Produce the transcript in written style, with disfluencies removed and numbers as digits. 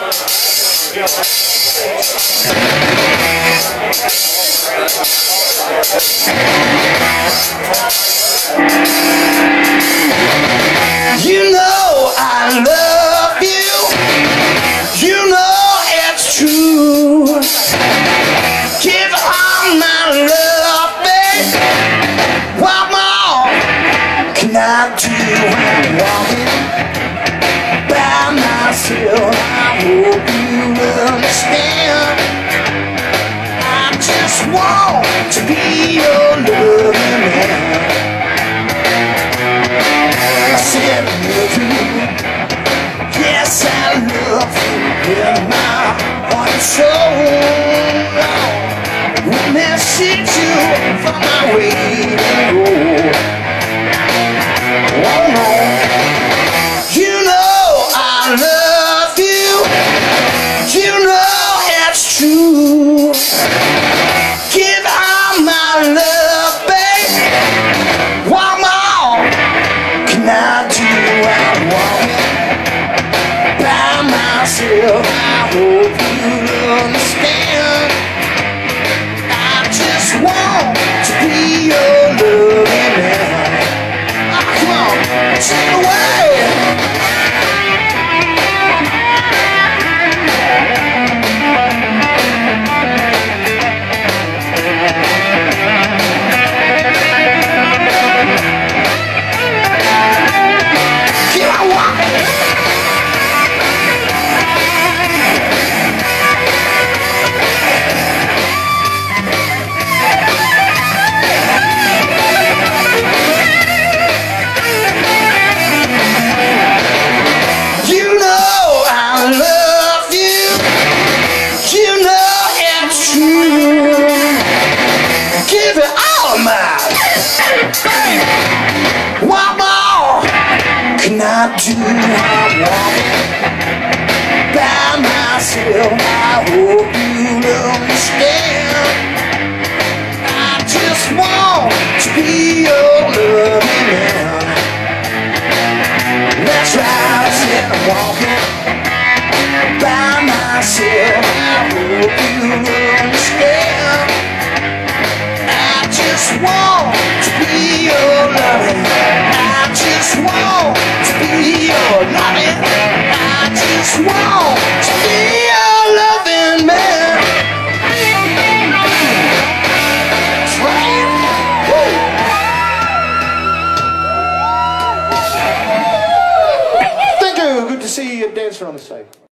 You know I love you. You know it's true. Give all my love, babe. What more can I do? I'm walking by myself. I hope you understand. I just want to be your loving man. I said I love you. Yes, I love you with my heart and soul. Won't hesitate you from my waiting road. Oh no. You know I love you. You know it's true. Give all my love, babe. One more can I do? I'm walking by myself. I hope you understand. I just want to be your loving man. Oh, come on, take it away. Give it all mine. What more can I do? I'm walking by myself. I hope you understand. I just want to be your loving man. That's right, I said I'm walking by myself. I hope you understand. I just want to be your loving. I just want to be your loving. I just want to be your loving man. That's right. Woo. Thank you. Good to see you dancing on the stage.